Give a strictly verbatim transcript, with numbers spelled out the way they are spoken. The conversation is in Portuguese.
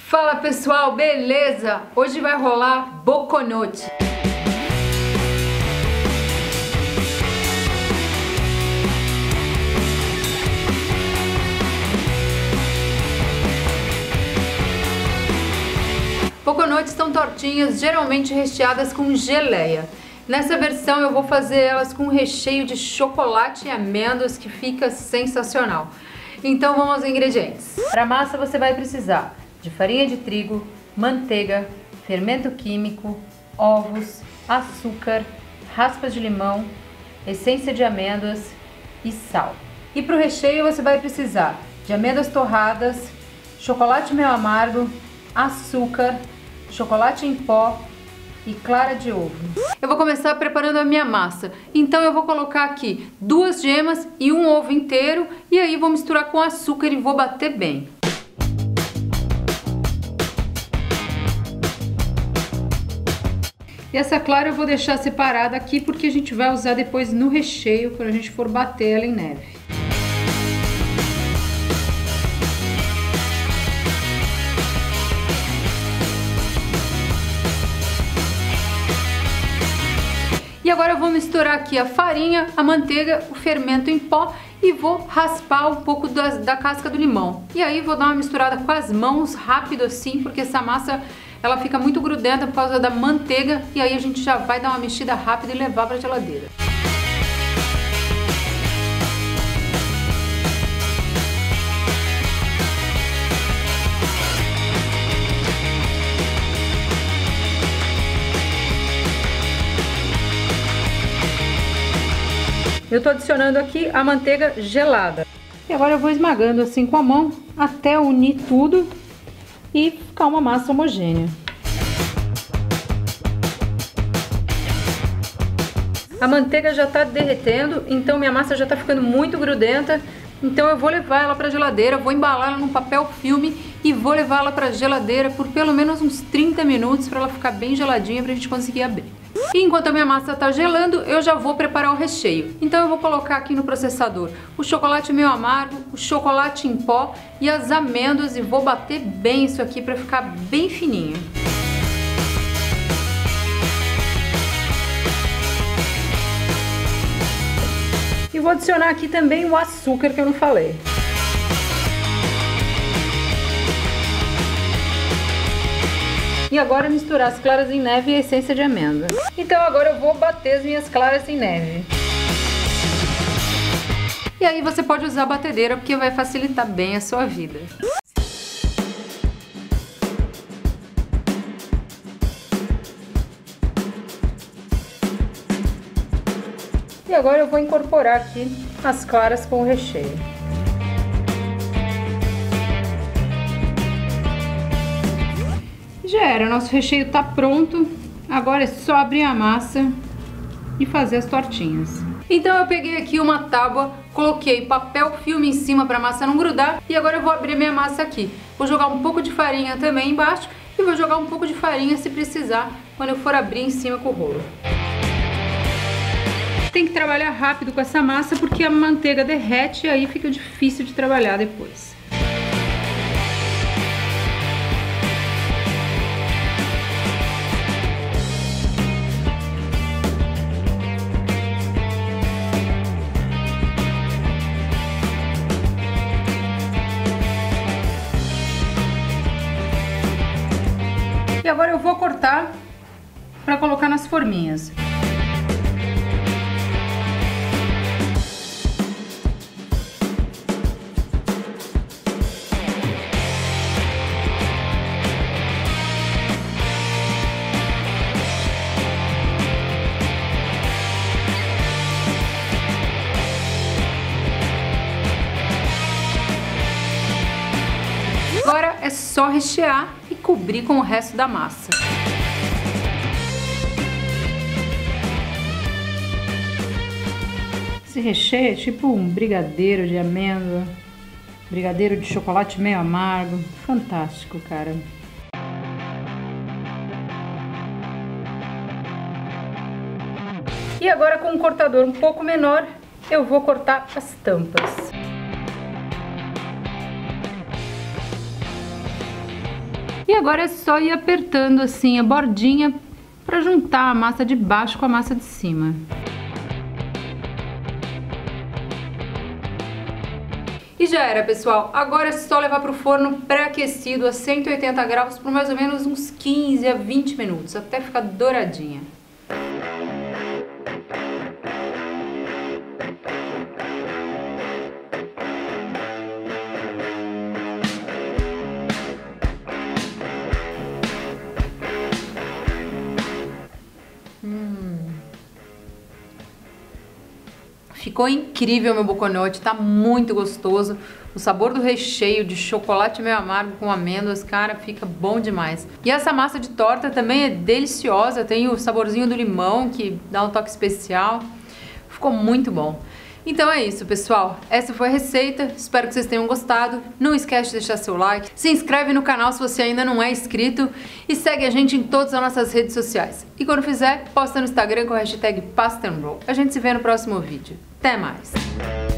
Fala pessoal, beleza? Hoje vai rolar boconote. Boconotes são tortinhas geralmente recheadas com geleia. Nessa versão eu vou fazer elas com recheio de chocolate e amêndoas, que fica sensacional. Então vamos aos ingredientes. Para a massa você vai precisar de farinha de trigo, manteiga, fermento químico, ovos, açúcar, raspas de limão, essência de amêndoas e sal. E para o recheio você vai precisar de amêndoas torradas, chocolate meio amargo, açúcar, chocolate em pó e clara de ovo. Eu vou começar preparando a minha massa. Então eu vou colocar aqui duas gemas e um ovo inteiro e aí vou misturar com açúcar e vou bater bem. E essa clara eu vou deixar separada aqui porque a gente vai usar depois no recheio quando a gente for bater ela em neve. E agora eu vou misturar aqui a farinha, a manteiga, o fermento em pó e vou raspar um pouco da, da casca do limão. E aí vou dar uma misturada com as mãos, rápido assim, porque essa massa ela fica muito grudenta por causa da manteiga. E aí a gente já vai dar uma mexida rápida e levar para a geladeira. Eu tô adicionando aqui a manteiga gelada. E agora eu vou esmagando assim com a mão até unir tudo e ficar uma massa homogênea. A manteiga já tá derretendo, então minha massa já tá ficando muito grudenta. Então eu vou levar ela para a geladeira, vou embalar ela num papel filme e vou levar ela para a geladeira por pelo menos uns trinta minutos para ela ficar bem geladinha para a gente conseguir abrir. E enquanto a minha massa está gelando, eu já vou preparar o recheio. Então eu vou colocar aqui no processador o chocolate meio amargo, o chocolate em pó e as amêndoas e vou bater bem isso aqui para ficar bem fininho. E vou adicionar aqui também o açúcar que eu não falei. E agora misturar as claras em neve e a essência de amêndoa. Então agora eu vou bater as minhas claras em neve. E aí você pode usar a batedeira porque vai facilitar bem a sua vida. E agora eu vou incorporar aqui as claras com o recheio. Já era, nosso recheio tá pronto. Agora é só abrir a massa e fazer as tortinhas. Então eu peguei aqui uma tábua, coloquei papel filme em cima para a massa não grudar e agora eu vou abrir minha massa aqui. Vou jogar um pouco de farinha também embaixo e vou jogar um pouco de farinha se precisar quando eu for abrir em cima com o rolo. Tem que trabalhar rápido com essa massa porque a manteiga derrete e aí fica difícil de trabalhar depois. E agora eu vou cortar para colocar nas forminhas. Agora é só rechear e cobrir com o resto da massa. Esse recheio é tipo um brigadeiro de amêndoa, brigadeiro de chocolate meio amargo. Fantástico, cara. E agora com um cortador um pouco menor, eu vou cortar as tampas. E agora é só ir apertando assim a bordinha para juntar a massa de baixo com a massa de cima. E já era, pessoal. Agora é só levar para o forno pré-aquecido a cento e oitenta graus por mais ou menos uns quinze a vinte minutos, até ficar douradinha. Hum. Ficou incrível meu boconote, tá muito gostoso. O sabor do recheio de chocolate meio amargo com amêndoas, cara, fica bom demais. E essa massa de torta também é deliciosa, tem o saborzinho do limão que dá um toque especial. Ficou muito bom. Então é isso, pessoal. Essa foi a receita. Espero que vocês tenham gostado. Não esquece de deixar seu like. Se inscreve no canal se você ainda não é inscrito. E segue a gente em todas as nossas redes sociais. E quando fizer, posta no Instagram com a hashtag Pasta and Roll. A gente se vê no próximo vídeo. Até mais!